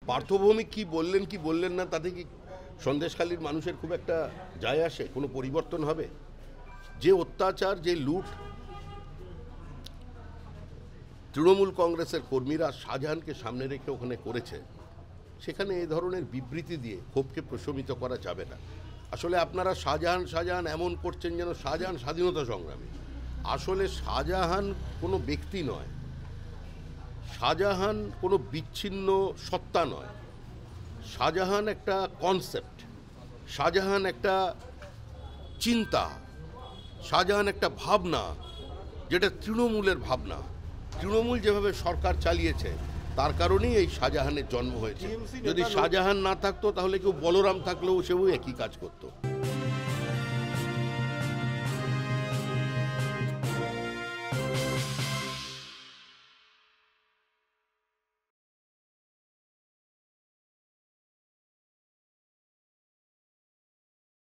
পার্থভৌমিক কি বললেন না তাতে কি সন্দেশখালীর মানুষের খুব একটা যায় আসে? কোনো পরিবর্তন হবে? যে অত্যাচার, যে লুট তৃণমূল কংগ্রেসের কর্মীরা শাহজাহানকে সামনে রেখে ওখানে করেছে, সেখানে এই ধরনের বিবৃতি দিয়ে ক্ষোভকে প্রশমিত করা যাবে না। আসলে আপনারা শাহজাহান এমন করছেন যেন শাহজাহান স্বাধীনতা সংগ্রামী। আসলে শাহজাহান কোনো ব্যক্তি নয়, শাহজাহান কোনো বিচ্ছিন্ন সত্তা নয়। শাহজাহান একটা কনসেপ্ট, শাহজাহান একটা চিন্তা, শাহজাহান একটা ভাবনা, যেটা তৃণমূলের ভাবনা। তৃণমূল যেভাবে সরকার চালিয়েছে তার কারণেই এই শাহজাহানের জন্ম হয়েছে। যদি শাহজাহান না থাকতো তাহলে কেউ বলরাম থাকলেও সেও একই কাজ করতো।